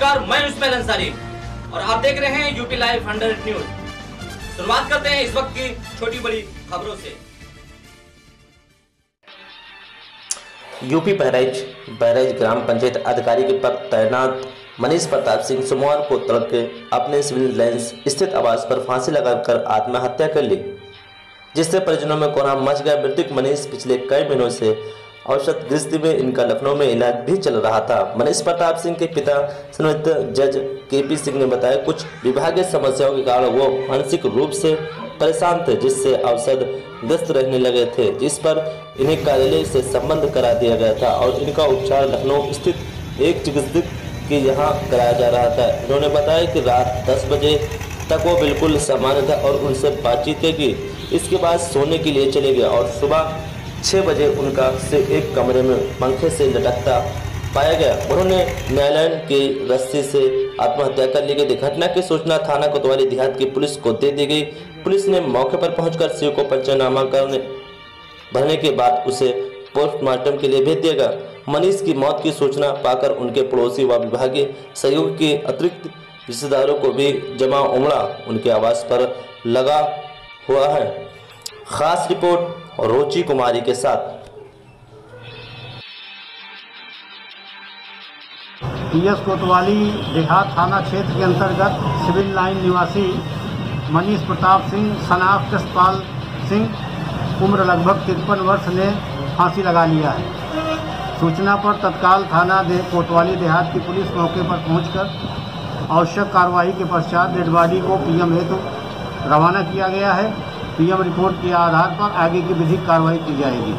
नमस्कार, मैं उस्मान अंसारी और आप देख रहे हैं यूपी लाइव 100 न्यूज। शुरुआत करते हैं इस वक्त की छोटी बड़ी खबरों से। यूपी बहराइच ग्राम पंचायत अधिकारी के पद तैनात मनीष प्रताप सिंह सोमवार को तड़के अपने सिविल लाइंस स्थित आवास पर फांसी लगाकर आत्महत्या कर ली, जिससे परिजनों में कोहराम मच गया। मृतक मनीष पिछले कई महीनों से औषध गृहस्थी में इनका लखनऊ में इलाज भी चल रहा था। मनीष प्रताप सिंह के पिता संवित जज केपी सिंह ने बताया, कुछ विभागीय समस्याओं के कारण वो मानसिक रूप से परेशान थे, जिससे औषध ग्रस्त रहने लगे थे, जिस पर इन्हें कार्यालय से संबंध करा दिया गया था और इनका उपचार लखनऊ स्थित एक चिकित्सक के यहाँ कराया जा रहा था। उन्होंने बताया कि रात 10 बजे तक वो बिल्कुल सामान्य था और उनसे बातचीत की। इसके बाद सोने के लिए चले गए और सुबह 6 बजे उनका सिर एक कमरे में पंखे से लटकता पाया गया। उन्होंने न्यायालय की रस्सी से आत्महत्या कर ली गई। घटना की सूचना थाना कोतवाली देहात की पुलिस को दे दी गई। पुलिस ने मौके पर पहुंचकर शिव को पंचनामा भरने के बाद उसे पोस्टमार्टम के लिए भेज दिया गया। मनीष की मौत की सूचना पाकर उनके पड़ोसी व विभागीय सहयोग के अतिरिक्त रिश्तेदारों को भी जमा उमड़ा उनके आवास पर लगा हुआ है। खास रिपोर्ट रोची कुमारी के साथ। पीएस कोतवाली देहात थाना क्षेत्र के अंतर्गत सिविल लाइन निवासी मनीष प्रताप सिंह सनाफ जसपाल सिंह उम्र लगभग 53 वर्ष ने फांसी लगा लिया है। सूचना पर तत्काल थाना कोतवाली देहात की पुलिस मौके पर पहुंचकर आवश्यक कार्रवाई के पश्चात डेड बॉडी को पीएम हेतु रवाना किया गया है। पीएम रिपोर्ट के आधार पर आगे की विधिक कार्रवाई की जाएगी।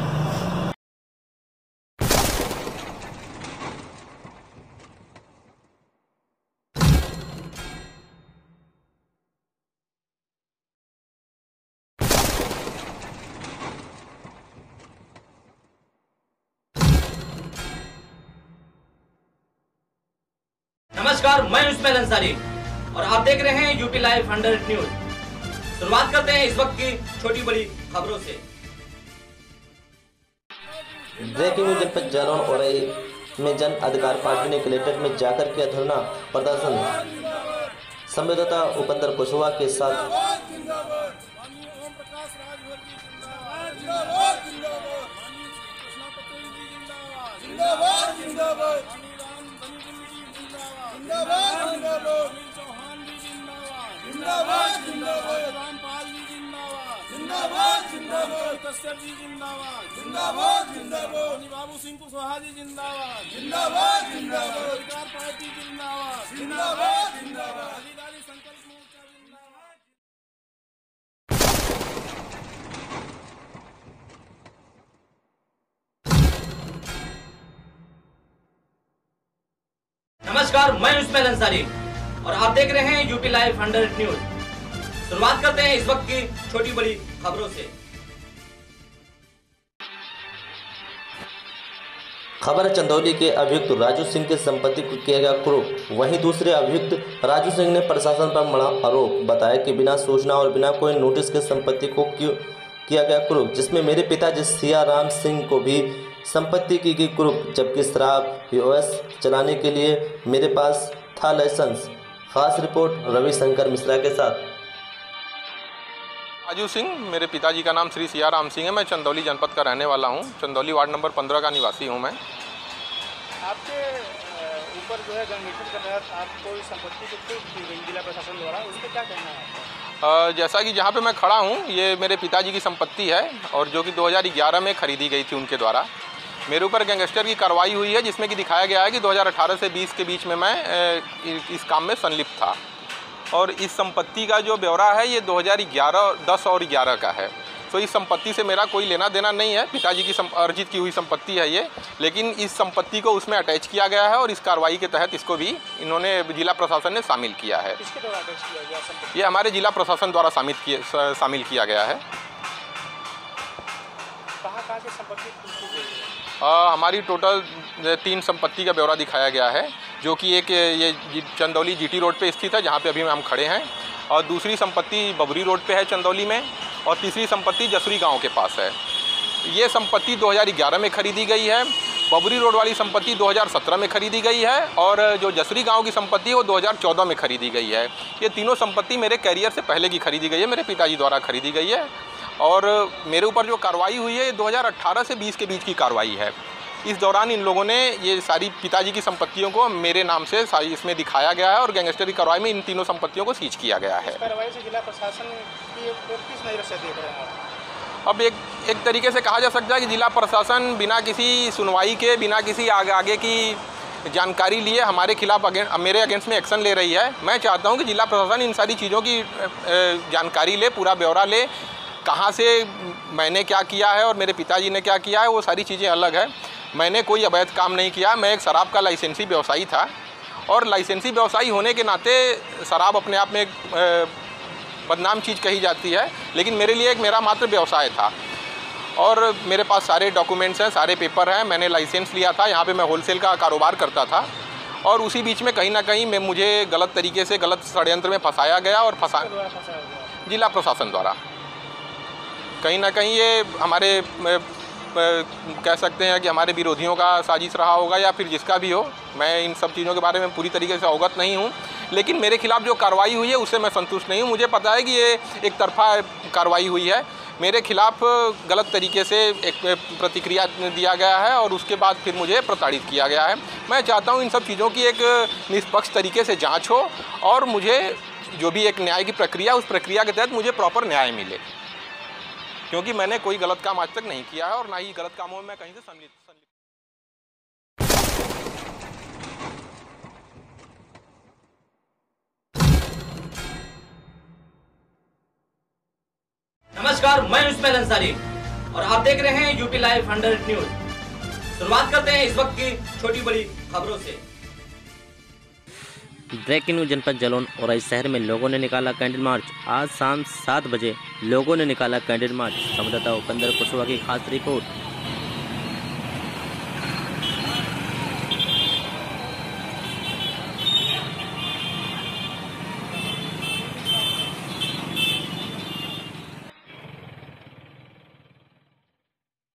नमस्कार, मैं उस्मान अंसारी और आप देख रहे हैं यूपी लाइव 100 न्यूज। शुरुआत करते हैं इस वक्त की छोटी बड़ी खबरों से। ब्रेकिंग न्यूज जनपद जालौन और में जन अधिकार पार्टी ने कलेक्ट्रेट में जाकर किया धरना प्रदर्शन। संवाददाता उपेंद्र कुशवाहा के साथ। रामपाल जी जिंदाबाद, जिंदाबाद कश्यप जी जिंदाबाद, जिंदाबाद जिंदाबाद बाबू सिंह कुशवाहा जी जिंदाबाद, जिंदाबाद जिंदाबाद अधिकार पार्टी जिंदाबाद, जिंदाबाद जिंदाबाद अधिकारी संकल्प मोर्चा जिंदाबाद। नमस्कार, मैं उस्मान अंसारी और आप देख रहे हैं यूपी लाइव 100 न्यूज। शुरुआत करते हैं इस वक्त की छोटी बड़ी खबरों से। खबर चंदौली के अभियुक्त राजू सिंह की संपत्ति को किया गया कुरूप। वहीं दूसरे अभियुक्त राजू सिंह ने प्रशासन पर मढ़ा आरोप, बताया कि बिना सूचना और बिना कोई नोटिस के संपत्ति को किया गया कुरूप, जिसमें मेरे पिताजी सियाराम सिंह को भी संपत्ति की गई कुरूप, जबकि शराब व्यवसाय चलाने के लिए मेरे पास था लाइसेंस। खास रिपोर्ट रविशंकर मिश्रा के साथ। राजू सिंह, मेरे पिताजी का नाम श्री सियाराम सिंह है। मैं चंदौली जनपद का रहने वाला हूँ। चंदौली वार्ड नंबर 15 का निवासी हूँ मैं। आपके ऊपर जो है गंगेश्वर के तहत आपको संपत्ति को जिला प्रशासन द्वारा, उस पर क्या कहना है? जैसा कि जहाँ पे मैं खड़ा हूँ, ये मेरे पिताजी की संपत्ति है और जो कि 2011 में खरीदी गई थी उनके द्वारा। मेरे ऊपर गैंगस्टर की कार्रवाई हुई है, जिसमें कि दिखाया गया है कि 2018 से 20 के बीच में मैं इस काम में संलिप्त था और इस संपत्ति का जो ब्यौरा है ये 2011, 10 और 11 का है। तो इस संपत्ति से मेरा कोई लेना देना नहीं है। पिताजी की अर्जित की हुई संपत्ति है ये, लेकिन इस संपत्ति को उसमें अटैच किया गया है और इस कार्रवाई के तहत इसको भी इन्होंने जिला प्रशासन ने शामिल किया है। किसके द्वारा अटैच किया गया संपत्ति? ये हमारे जिला प्रशासन द्वारा शामिल किया गया है। कहाँ की संपत्ति हमारी टोटल 3 संपत्ति का ब्यौरा दिखाया गया है, जो कि एक ये चंदौली जीटी रोड पे स्थित है, जहाँ पे अभी हम खड़े हैं, और दूसरी संपत्ति बबरी रोड पे है चंदौली में, और तीसरी संपत्ति जसरी गांव के पास है। ये संपत्ति 2011 में खरीदी गई है बबरी रोड वाली संपत्ति 2017 में खरीदी गई है और जो जसरी गांव की संपत्ति है वो 2014 में खरीदी गई है। ये तीनों संपत्ति मेरे कैरियर से पहले की खरीदी गई है, मेरे पिताजी द्वारा खरीदी गई है। और मेरे ऊपर जो कार्रवाई हुई है ये 2018 से 20 के बीच की कार्रवाई है। इस दौरान इन लोगों ने ये सारी पिताजी की संपत्तियों को मेरे नाम से सारी इसमें दिखाया गया है और गैंगस्टर की कार्रवाई में इन तीनों संपत्तियों को सीज किया गया है। कार्रवाई से जिला प्रशासन की किस नज़र से देख रहे हैं? अब एक तरीके से कहा जा सकता है कि जिला प्रशासन बिना किसी सुनवाई के, बिना किसी आगे की जानकारी लिए हमारे खिलाफ मेरे अगेंस्ट में एक्शन ले रही है। मैं चाहता हूं कि जिला प्रशासन इन सारी चीज़ों की जानकारी ले, पूरा ब्यौरा ले, कहां से मैंने क्या किया है और मेरे पिताजी ने क्या किया है, वो सारी चीज़ें अलग है। मैंने कोई अवैध काम नहीं किया। मैं एक शराब का लाइसेंसी व्यवसायी था और लाइसेंसी व्यवसायी होने के नाते शराब अपने आप में एक बदनाम चीज़ कही जाती है, लेकिन मेरे लिए एक मेरा मात्र व्यवसाय था और मेरे पास सारे डॉक्यूमेंट्स हैं, सारे पेपर हैं। मैंने लाइसेंस लिया था, यहाँ पे मैं होलसेल का कारोबार करता था और उसी बीच में कहीं ना कहीं मुझे गलत तरीके से, गलत षड्यंत्र में फंसाया गया और जिला प्रशासन द्वारा। कहीं ना कहीं ये हमारे कह सकते हैं कि हमारे विरोधियों का साजिश रहा होगा या फिर जिसका भी हो। मैं इन सब चीज़ों के बारे में पूरी तरीके से अवगत नहीं हूँ, लेकिन मेरे खिलाफ जो कार्रवाई हुई है उससे मैं संतुष्ट नहीं हूँ। मुझे पता है कि ये एक तरफा कार्रवाई हुई है, मेरे खिलाफ गलत तरीके से एक प्रतिक्रिया दिया गया है और उसके बाद फिर मुझे प्रताड़ित किया गया है। मैं चाहता हूँ इन सब चीज़ों की एक निष्पक्ष तरीके से जाँच हो और मुझे जो भी एक न्याय की प्रक्रिया, उस प्रक्रिया के तहत मुझे प्रॉपर न्याय मिले, क्योंकि मैंने कोई गलत काम आज तक नहीं किया है और ना ही गलत कामों में मैं कहीं से सम्मिलित। नमस्कार, मैं उस्मान अंसारी और आप देख रहे हैं यूपी लाइव 100 न्यूज। शुरुआत करते हैं इस वक्त की छोटी बड़ी खबरों से। ब्रेकिंग न्यूज जनपद जालौन और इस शहर में लोगों ने निकाला कैंडल मार्च। आज शाम 7 बजे लोगों ने निकाला कैंडल मार्च। संवाददाता उपेंद्र कुशवाहा की खास रिपोर्ट।